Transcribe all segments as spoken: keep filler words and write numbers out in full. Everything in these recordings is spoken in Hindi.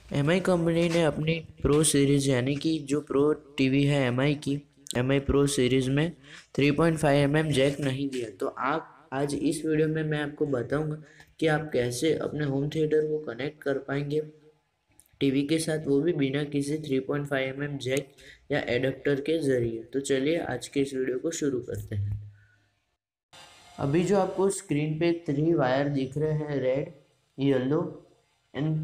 एम आई कंपनी ने अपनी प्रो सीरीज़ यानी कि जो प्रो टीवी है एम आई की एम आई प्रो सीरीज़ में three point five M M Jack नहीं दिया। तो आप आज इस वीडियो में मैं आपको बताऊंगा कि आप कैसे अपने होम थिएटर को कनेक्ट कर पाएंगे टीवी के साथ, वो भी बिना किसी three point five M M Jack या एडेप्टर के ज़रिए। तो चलिए आज के इस वीडियो को शुरू करते हैं। अभी जो आपको स्क्रीन पे थ्री वायर दिख रहे हैं, रेड, येलो एंड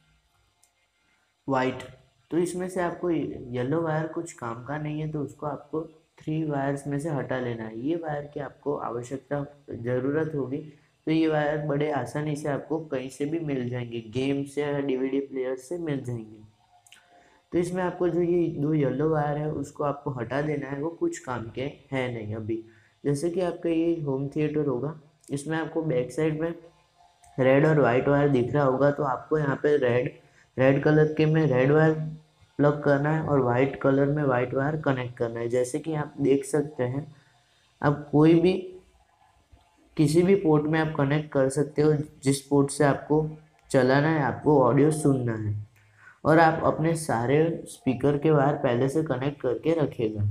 वाइट, तो इसमें से आपको येलो वायर कुछ काम का नहीं है, तो उसको आपको थ्री वायर्स में से हटा लेना है। ये वायर की आपको आवश्यकता ज़रूरत होगी, तो ये वायर बड़े आसानी से आपको कहीं से भी मिल जाएंगे, गेम से या डीवीडी प्लेयर से मिल जाएंगे। तो इसमें आपको जो ये दो येलो वायर है उसको आपको हटा देना है, वो कुछ काम के है नहीं अभी। जैसे कि आपका ये होम थिएटर होगा, इसमें आपको बैक साइड में रेड और वाइट वायर दिख रहा होगा, तो आपको यहाँ पे रेड रेड कलर के में रेड वायर प्लग करना है और वाइट कलर में वाइट वायर कनेक्ट करना है। जैसे कि आप देख सकते हैं, आप कोई भी किसी भी पोर्ट में आप कनेक्ट कर सकते हो, जिस पोर्ट से आपको चलाना है, आपको ऑडियो सुनना है। और आप अपने सारे स्पीकर के वायर पहले से कनेक्ट करके रखेगा।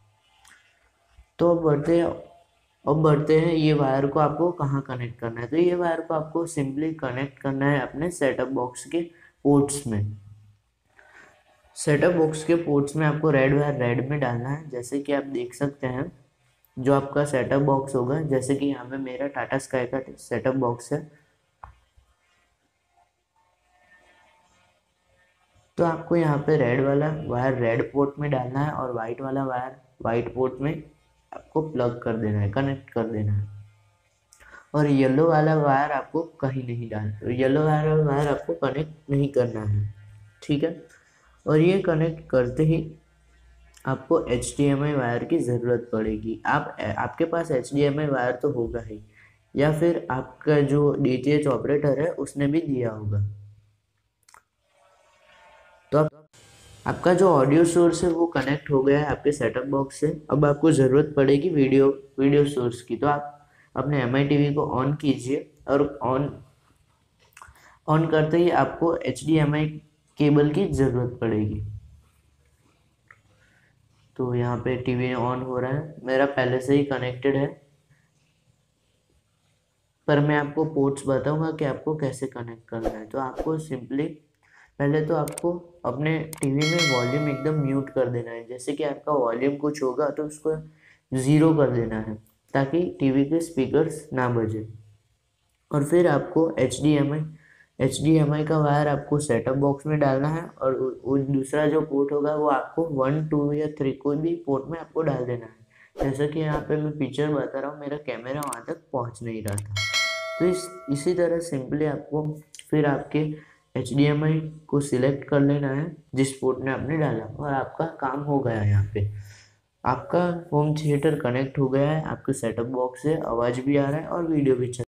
तो अब बढ़ते हैं अब बढ़ते हैं ये वायर को आपको कहाँ कनेक्ट करना है। तो ये वायर को आपको सिंपली कनेक्ट करना है अपने सेटअप बॉक्स के पोर्ट्स में। सेटअप बॉक्स के पोर्ट्स में आपको रेड वायर रेड में डालना है। जैसे कि आप देख सकते हैं, जो आपका सेटअप बॉक्स होगा, जैसे कि यहाँ पे मेरा टाटा स्काई का सेटअप बॉक्स है, तो आपको यहाँ पे रेड वाला वायर रेड पोर्ट में डालना है और वाइट वाला वायर वाइट पोर्ट में आपको प्लग कर देना है, कनेक्ट कर देना है। और येलो वाला वायर आपको कहीं नहीं डालना, येलो वाला वायर आपको कनेक्ट नहीं करना है, ठीक है। और ये कनेक्ट करते ही आपको H D M I wire की ज़रूरत पड़ेगी। आप आपके पास H D M I wire तो होगा ही, या फिर आपका जो डी टी एच ऑपरेटर है उसने भी दिया होगा। तो आप आपका जो ऑडियो सोर्स है वो कनेक्ट हो गया है आपके सेटअप बॉक्स से। अब आपको ज़रूरत पड़ेगी वीडियो वीडियो सोर्स की। तो आप अपने एम आई टी वी को ऑन कीजिए और ऑन ऑन करते ही आपको H D M I cable की ज़रूरत पड़ेगी। तो यहाँ पे टीवी ऑन हो रहा है, मेरा पहले से ही कनेक्टेड है, पर मैं आपको पोर्ट्स बताऊंगा कि आपको कैसे कनेक्ट करना है। तो आपको सिंपली पहले तो आपको अपने टीवी में वॉल्यूम एकदम म्यूट कर देना है। जैसे कि आपका वॉल्यूम कुछ होगा तो उसको ज़ीरो कर देना है, ताकि टीवी के स्पीकर्स ना बजे। और फिर आपको H D M I H D M I का वायर आपको सेटअप बॉक्स में डालना है, और वो दूसरा जो पोर्ट होगा वो आपको वन टू या थ्री कोई भी पोर्ट में आपको डाल देना है। जैसा कि यहाँ पे मैं पिक्चर बता रहा हूँ, मेरा कैमरा वहाँ तक पहुँच नहीं रहा था। तो इस इसी तरह सिंपली आपको फिर आपके एच डी एम आई को सिलेक्ट कर लेना है जिस पोर्ट में आपने डाला, और आपका काम हो गया। यहाँ पे आपका होम थिएटर कनेक्ट हो गया है आपके सेटअप बॉक्स से, आवाज़ भी आ रहा है और वीडियो भी चल